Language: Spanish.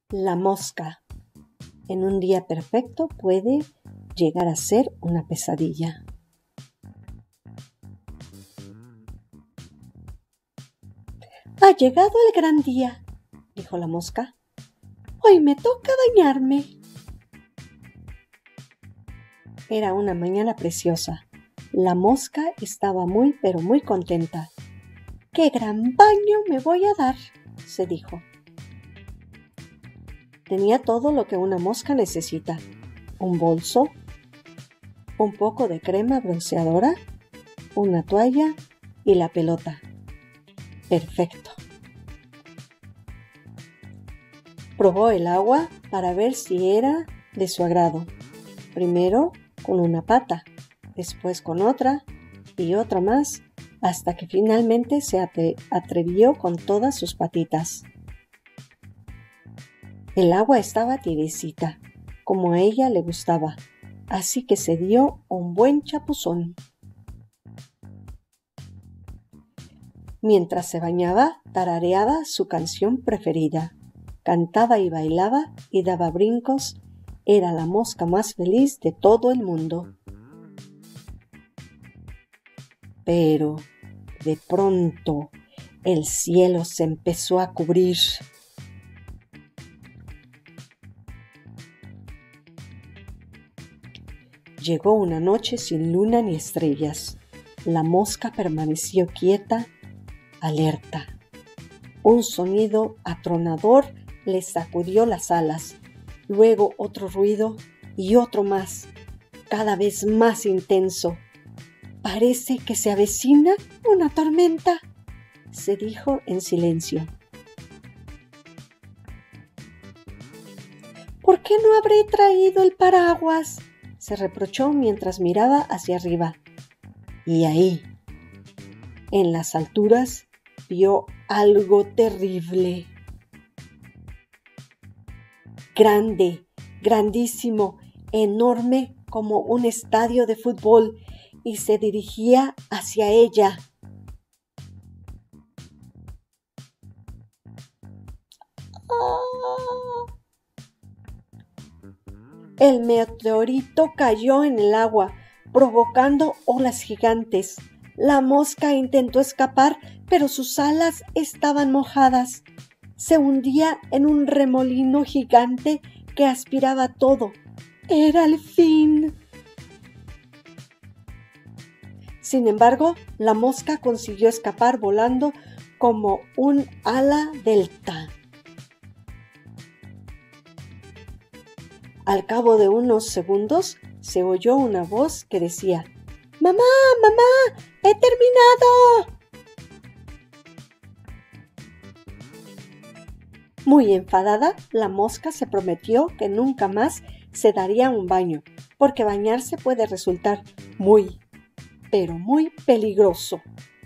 La mosca. En un día perfecto puede llegar a ser una pesadilla. Ha llegado el gran día, dijo la mosca. Hoy me toca bañarme. Era una mañana preciosa. La mosca estaba muy, pero muy contenta. ¡Qué gran baño me voy a dar!, se dijo. Tenía todo lo que una mosca necesita: un bolso, un poco de crema bronceadora, una toalla y la pelota. Perfecto. Probó el agua para ver si era de su agrado. Primero con una pata, después con otra y otra más, hasta que finalmente se atrevió con todas sus patitas. El agua estaba tibiecita, como a ella le gustaba, así que se dio un buen chapuzón. Mientras se bañaba, tarareaba su canción preferida. Cantaba y bailaba y daba brincos. Era la mosca más feliz de todo el mundo. Pero, de pronto, el cielo se empezó a cubrir. Llegó una noche sin luna ni estrellas. La mosca permaneció quieta, alerta. Un sonido atronador le sacudió las alas. Luego otro ruido y otro más, cada vez más intenso. Parece que se avecina una tormenta, se dijo en silencio. ¿Por qué no habré traído el paraguas?, se reprochó mientras miraba hacia arriba. Y ahí, en las alturas, vio algo terrible. Grande, grandísimo, enorme como un estadio de fútbol, y se dirigía hacia ella. El meteorito cayó en el agua, provocando olas gigantes. La mosca intentó escapar, pero sus alas estaban mojadas. Se hundía en un remolino gigante que aspiraba todo. Era el fin. Sin embargo, la mosca consiguió escapar volando como un ala delta. Al cabo de unos segundos, se oyó una voz que decía: ¡Mamá, mamá! ¡He terminado! Muy enfadada, la mosca se prometió que nunca más se daría un baño, porque bañarse puede resultar muy, pero muy peligroso.